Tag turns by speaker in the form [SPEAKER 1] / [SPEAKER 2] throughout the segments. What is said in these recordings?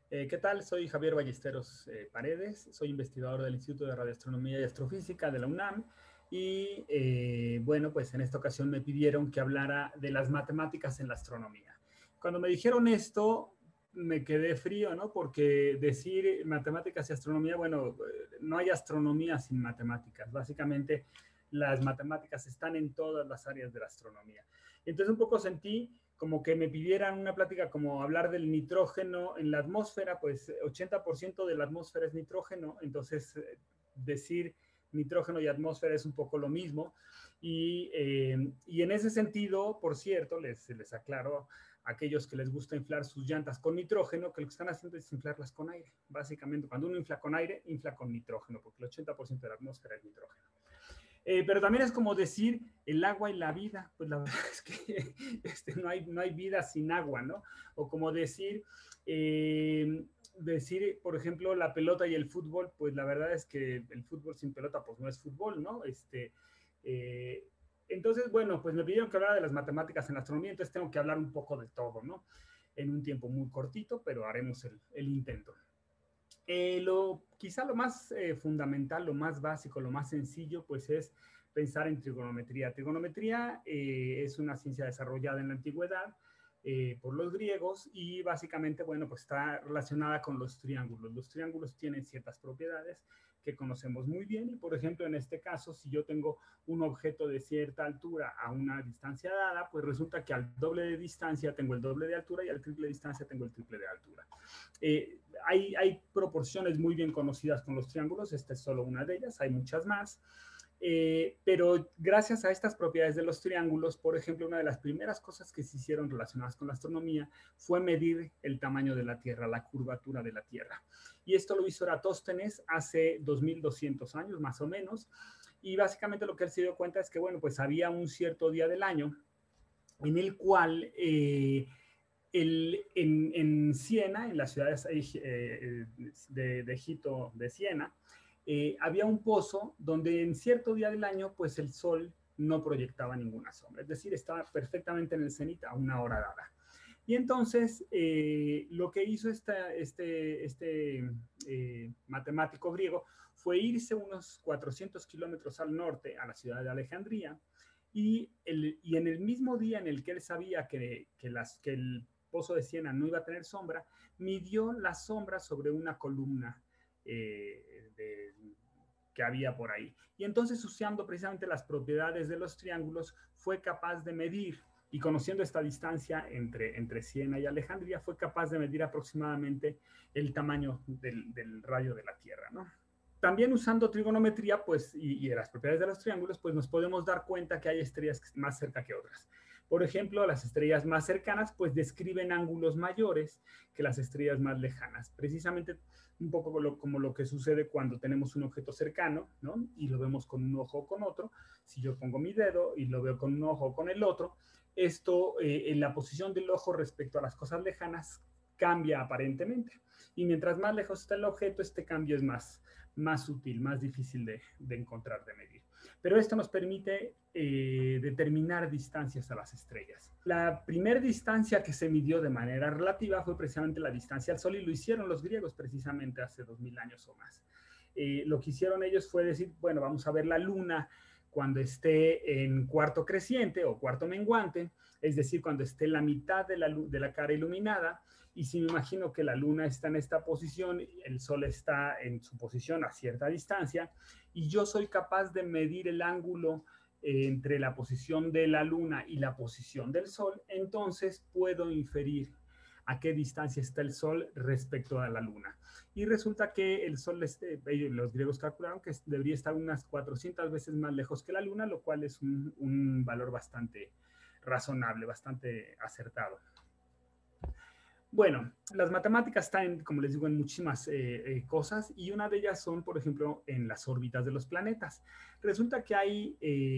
[SPEAKER 1] ¿Qué tal? Soy Javier Ballesteros Paredes, soy investigador del Instituto de Radioastronomía y Astrofísica de la UNAM y bueno, pues en esta ocasión me pidieron que hablara de las matemáticas en la astronomía. Cuando me dijeron esto, me quedé frío, ¿no? Porque decir matemáticas y astronomía, bueno, no hay astronomía sin matemáticas. Básicamente, las matemáticas están en todas las áreas de la astronomía. Entonces un poco sentí como que me pidieran una plática como hablar del nitrógeno en la atmósfera, pues 80% de la atmósfera es nitrógeno, entonces decir nitrógeno y atmósfera es un poco lo mismo. Y en ese sentido, por cierto, les aclaro a aquellos que les gusta inflar sus llantas con nitrógeno, que lo que están haciendo es inflarlas con aire. Básicamente, cuando uno infla con aire, infla con nitrógeno, porque el 80% de la atmósfera es nitrógeno. Pero también es como decir el agua y la vida, pues la verdad es que no hay vida sin agua, ¿no? O como decir, por ejemplo, la pelota y el fútbol, pues la verdad es que el fútbol sin pelota, pues no es fútbol, ¿no? Eh, entonces, bueno, pues me pidieron que hablara de las matemáticas en la astronomía, entonces tengo que hablar un poco de todo, ¿no? En un tiempo muy cortito, pero haremos el intento. Quizá lo más fundamental, lo más básico, lo más sencillo, pues es pensar en trigonometría. Trigonometría es una ciencia desarrollada en la antigüedad por los griegos y básicamente, bueno, pues está relacionada con los triángulos. Los triángulos tienen ciertas propiedades que conocemos muy bien y, por ejemplo, en este caso, si yo tengo un objeto de cierta altura a una distancia dada, pues resulta que al doble de distancia tengo el doble de altura y al triple de distancia tengo el triple de altura. Hay proporciones muy bien conocidas con los triángulos, esta es solo una de ellas, hay muchas más. Pero gracias a estas propiedades de los triángulos, por ejemplo, una de las primeras cosas que se hicieron relacionadas con la astronomía fue medir el tamaño de la Tierra, la curvatura de la Tierra. Y esto lo hizo Eratóstenes hace 2200 años, más o menos. Y básicamente lo que él se dio cuenta es que, bueno, pues había un cierto día del año en el cual en Siena, en la ciudad de Egipto de Siena, había un pozo donde en cierto día del año, pues el sol no proyectaba ninguna sombra, es decir, estaba perfectamente en el cenit a una hora dada. Y entonces, lo que hizo matemático griego fue irse unos 400 kilómetros al norte, a la ciudad de Alejandría, y en el mismo día en el que él sabía que el pozo de Siena no iba a tener sombra, midió la sombra sobre una columna que había por ahí. Y entonces, usando precisamente las propiedades de los triángulos, fue capaz de medir, y conociendo esta distancia entre Siena y Alejandría, fue capaz de medir aproximadamente el tamaño del radio de la Tierra, ¿no? También usando trigonometría, pues, y las propiedades de los triángulos, pues nos podemos dar cuenta que hay estrellas más cerca que otras. Por ejemplo, las estrellas más cercanas, pues, describen ángulos mayores que las estrellas más lejanas. Precisamente un poco como lo que sucede cuando tenemos un objeto cercano, ¿no? Y lo vemos con un ojo o con otro. Si yo pongo mi dedo y lo veo con un ojo o con el otro, esto, en la posición del ojo respecto a las cosas lejanas, cambia aparentemente. Y mientras más lejos está el objeto, este cambio es más sutil, más difícil de encontrar, de medir. Pero esto nos permite determinar distancias a las estrellas. La primera distancia que se midió de manera relativa fue precisamente la distancia al Sol y lo hicieron los griegos precisamente hace 2000 años o más. Lo que hicieron ellos fue decir, bueno, vamos a ver la Luna cuando esté en cuarto creciente o cuarto menguante, es decir, cuando esté la mitad de la cara iluminada, y si me imagino que la Luna está en esta posición, el Sol está en su posición a cierta distancia, y yo soy capaz de medir el ángulo entre la posición de la Luna y la posición del Sol, entonces puedo inferir a qué distancia está el Sol respecto a la Luna. Y resulta que el Sol, los griegos calcularon que debería estar unas 400 veces más lejos que la Luna, lo cual es un valor bastante razonable, bastante acertado. Bueno, las matemáticas están, como les digo, en muchísimas cosas y una de ellas son, por ejemplo, en las órbitas de los planetas. Resulta que hay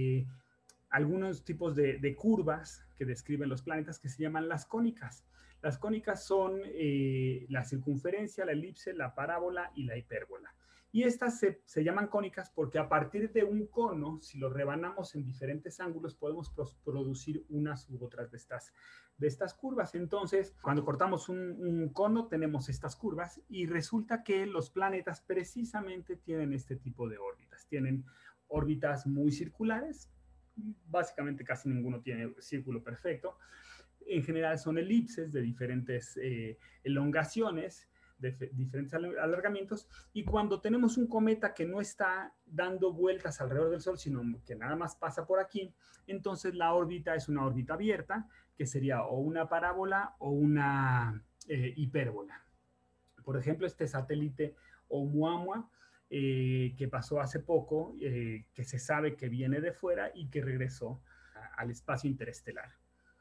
[SPEAKER 1] algunos tipos de curvas que describen los planetas que se llaman las cónicas. Las cónicas son la circunferencia, la elipse, la parábola y la hipérbola. Y estas se llaman cónicas porque a partir de un cono, si lo rebanamos en diferentes ángulos, podemos producir unas u otras de estas curvas. Entonces, cuando cortamos un cono, tenemos estas curvas y resulta que los planetas precisamente tienen este tipo de órbitas. Tienen órbitas muy circulares, básicamente casi ninguno tiene círculo perfecto. En general son elipses de diferentes elongaciones, de diferentes alargamientos, y cuando tenemos un cometa que no está dando vueltas alrededor del Sol, sino que nada más pasa por aquí, entonces la órbita es una órbita abierta, que sería o una parábola o una hipérbola. Por ejemplo, este satélite Oumuamua, que pasó hace poco, que se sabe que viene de fuera y que regresó al espacio interestelar.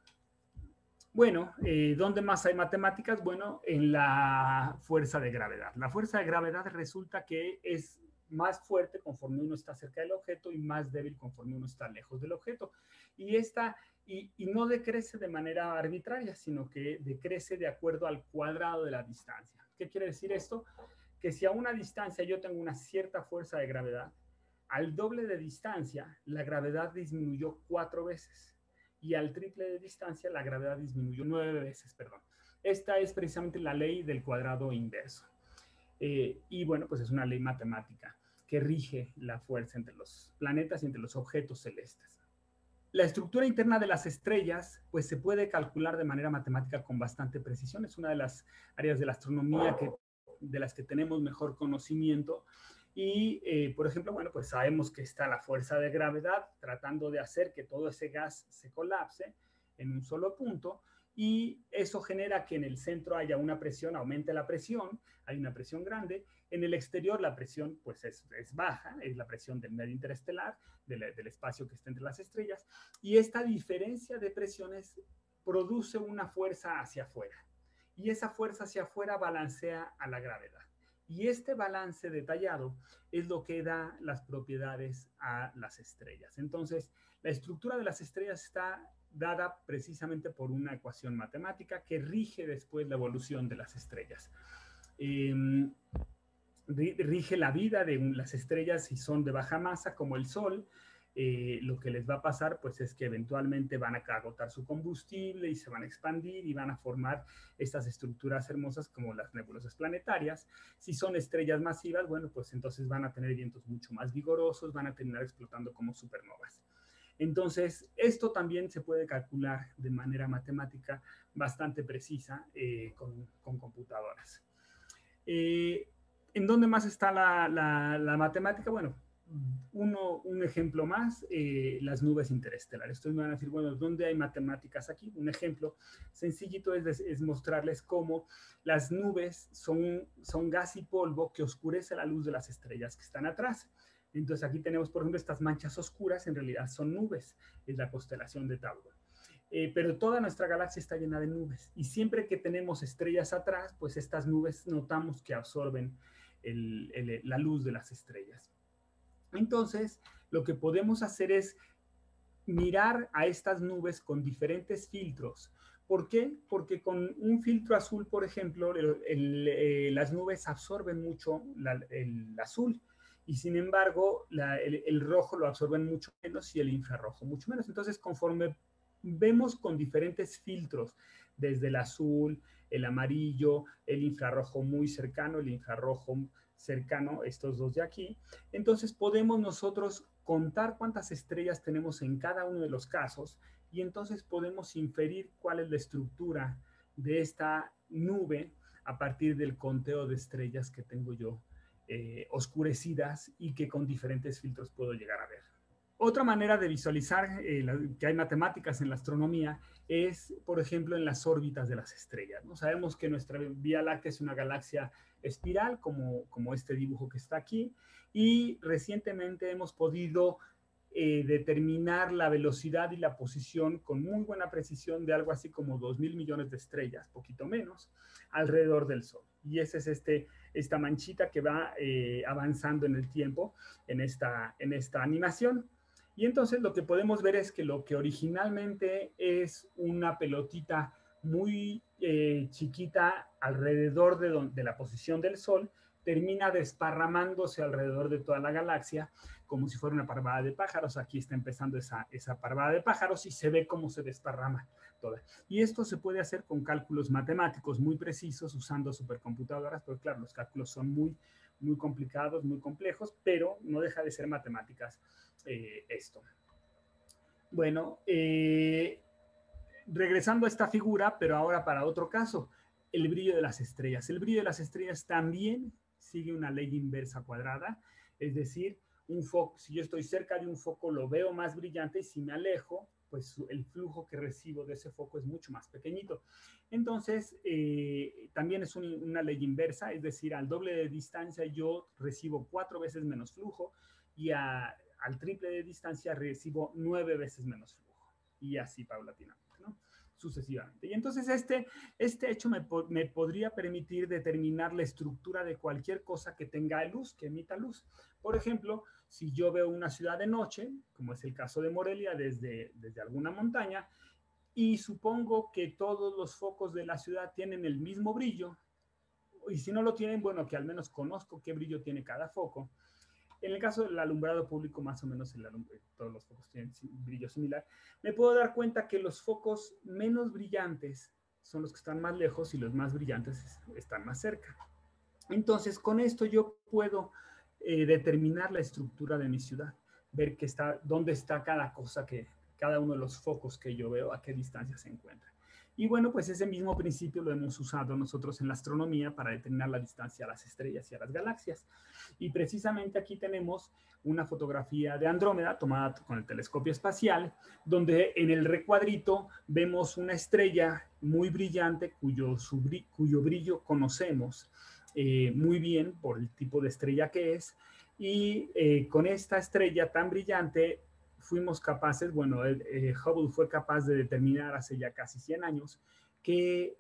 [SPEAKER 1] Bueno, ¿dónde más hay matemáticas? Bueno, en la fuerza de gravedad. La fuerza de gravedad resulta que es más fuerte conforme uno está cerca del objeto y más débil conforme uno está lejos del objeto. Y no decrece de manera arbitraria, sino que decrece de acuerdo al cuadrado de la distancia. ¿Qué quiere decir esto? Que si a una distancia yo tengo una cierta fuerza de gravedad, al doble de distancia, la gravedad disminuyó 4 veces. Y al triple de distancia, la gravedad disminuyó 9 veces, perdón. Esta es precisamente la ley del cuadrado inverso. Y bueno, pues es una ley matemática que rige la fuerza entre los planetas y entre los objetos celestes. La estructura interna de las estrellas, pues se puede calcular de manera matemática con bastante precisión. Es una de las áreas de la astronomía de las que tenemos mejor conocimiento. Y, por ejemplo, bueno, pues sabemos que está la fuerza de gravedad tratando de hacer que todo ese gas se colapse en un solo punto, y eso genera que en el centro haya una presión, aumente la presión, hay una presión grande. En el exterior la presión pues es baja, es la presión del medio interestelar, del espacio que está entre las estrellas, y esta diferencia de presiones produce una fuerza hacia afuera, y esa fuerza hacia afuera balancea a la gravedad. Y este balance detallado es lo que da las propiedades a las estrellas. Entonces, la estructura de las estrellas está dada precisamente por una ecuación matemática que rige después la evolución de las estrellas. Rige la vida de las estrellas si son de baja masa, como el Sol. Lo que les va a pasar pues es que eventualmente van a agotar su combustible y se van a expandir y van a formar estas estructuras hermosas como las nebulosas planetarias. Si son estrellas masivas, bueno, pues entonces van a tener vientos mucho más vigorosos, van a terminar explotando como supernovas. Entonces, esto también se puede calcular de manera matemática bastante precisa con computadoras. ¿En dónde más está la matemática? Bueno, un ejemplo más, las nubes interestelares. Ustedes me van a decir, bueno, ¿dónde hay matemáticas aquí? Un ejemplo sencillito es mostrarles cómo las nubes son gas y polvo que oscurece la luz de las estrellas que están atrás. Entonces aquí tenemos, por ejemplo, estas manchas oscuras, en realidad son nubes, es la constelación de Tauro. Pero toda nuestra galaxia está llena de nubes, y siempre que tenemos estrellas atrás, pues estas nubes notamos que absorben la luz de las estrellas. Entonces, lo que podemos hacer es mirar a estas nubes con diferentes filtros. ¿Por qué? Porque con un filtro azul, por ejemplo, las nubes absorben mucho el azul, y sin embargo el rojo lo absorben mucho menos y el infrarrojo mucho menos. Entonces, conforme vemos con diferentes filtros, desde el azul, el amarillo, el infrarrojo muy cercano, el infrarrojo cercano, estos dos de aquí, entonces podemos nosotros contar cuántas estrellas tenemos en cada uno de los casos, y entonces podemos inferir cuál es la estructura de esta nube a partir del conteo de estrellas que tengo yo oscurecidas y que con diferentes filtros puedo llegar a ver. Otra manera de visualizar que hay matemáticas en la astronomía es, por ejemplo, en las órbitas de las estrellas, ¿no? Sabemos que nuestra Vía Láctea es una galaxia espiral, como este dibujo que está aquí, y recientemente hemos podido determinar la velocidad y la posición con muy buena precisión de algo así como 2.000 millones de estrellas, poquito menos, alrededor del Sol. Y esa es esta manchita que va avanzando en el tiempo en esta animación. Y entonces lo que podemos ver es que lo que originalmente es una pelotita muy chiquita alrededor de la posición del Sol, termina desparramándose alrededor de toda la galaxia, como si fuera una parvada de pájaros. Aquí está empezando esa parvada de pájaros y se ve cómo se desparrama toda. Y esto se puede hacer con cálculos matemáticos muy precisos usando supercomputadoras, porque claro, los cálculos son muy complicados, muy complejos, pero no deja de ser matemáticas esto. Bueno, regresando a esta figura, pero ahora para otro caso, el brillo de las estrellas. El brillo de las estrellas también sigue una ley inversa cuadrada, es decir, un foco, si yo estoy cerca de un foco lo veo más brillante y si me alejo, pues el flujo que recibo de ese foco es mucho más pequeñito. Entonces, también es una ley inversa, es decir, al doble de distancia yo recibo 4 veces menos flujo y al triple de distancia recibo 9 veces menos flujo. Y así paulatinamente, ¿no? Sucesivamente. Y entonces este hecho me podría permitir determinar la estructura de cualquier cosa que tenga luz, que emita luz. Por ejemplo, si yo veo una ciudad de noche, como es el caso de Morelia, desde alguna montaña, y supongo que todos los focos de la ciudad tienen el mismo brillo, y si no lo tienen, bueno, que al menos conozco qué brillo tiene cada foco. En el caso del alumbrado público, más o menos todos los focos tienen brillo similar, me puedo dar cuenta que los focos menos brillantes son los que están más lejos y los más brillantes están más cerca. Entonces, con esto yo puedo determinar la estructura de mi ciudad, ver dónde está cada cosa, cada uno de los focos que yo veo, a qué distancia se encuentra. Y bueno, pues ese mismo principio lo hemos usado nosotros en la astronomía para determinar la distancia a las estrellas y a las galaxias. Y precisamente aquí tenemos una fotografía de Andrómeda tomada con el telescopio espacial, donde en el recuadrito vemos una estrella muy brillante cuyo brillo conocemos muy bien por el tipo de estrella que es. Y con esta estrella tan brillante fuimos capaces, bueno, Hubble fue capaz de determinar hace ya casi 100 años que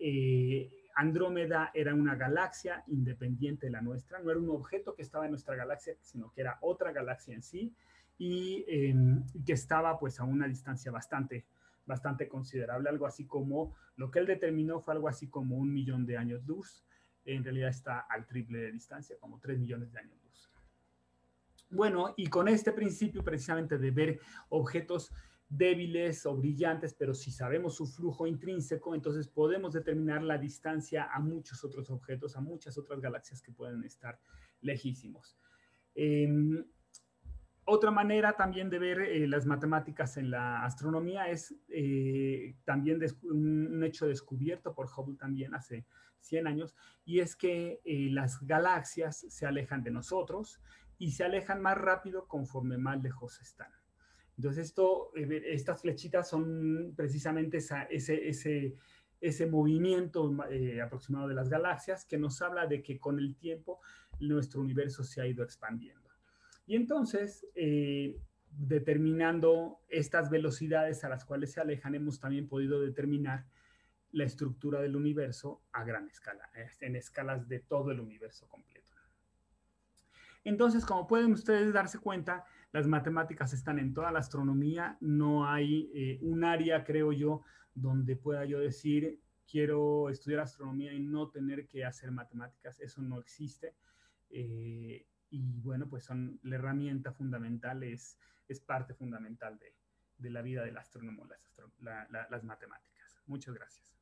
[SPEAKER 1] Andrómeda era una galaxia independiente de la nuestra, no era un objeto que estaba en nuestra galaxia, sino que era otra galaxia en sí y que estaba pues a una distancia bastante considerable, algo así como, lo que él determinó fue algo así como 1.000.000 de años luz, en realidad está al triple de distancia, como 3 millones de años luz. Bueno, y con este principio precisamente de ver objetos débiles o brillantes, pero si sabemos su flujo intrínseco, entonces podemos determinar la distancia a muchos otros objetos, a muchas otras galaxias que pueden estar lejísimos. Otra manera también de ver las matemáticas en la astronomía es también un hecho descubierto por Hubble también hace 100 años, y es que las galaxias se alejan de nosotros y se alejan más rápido conforme más lejos están. Entonces estas flechitas son precisamente ese movimiento aproximado de las galaxias que nos habla de que con el tiempo nuestro universo se ha ido expandiendo. Y entonces, determinando estas velocidades a las cuales se alejan, hemos también podido determinar la estructura del universo a gran escala, en escalas de todo el universo completo. Entonces, como pueden ustedes darse cuenta, las matemáticas están en toda la astronomía, no hay un área, creo yo, donde pueda yo decir, quiero estudiar astronomía y no tener que hacer matemáticas, eso no existe. Y bueno, pues son la herramienta fundamental, es parte fundamental de la vida del astrónomo, las matemáticas. Muchas gracias.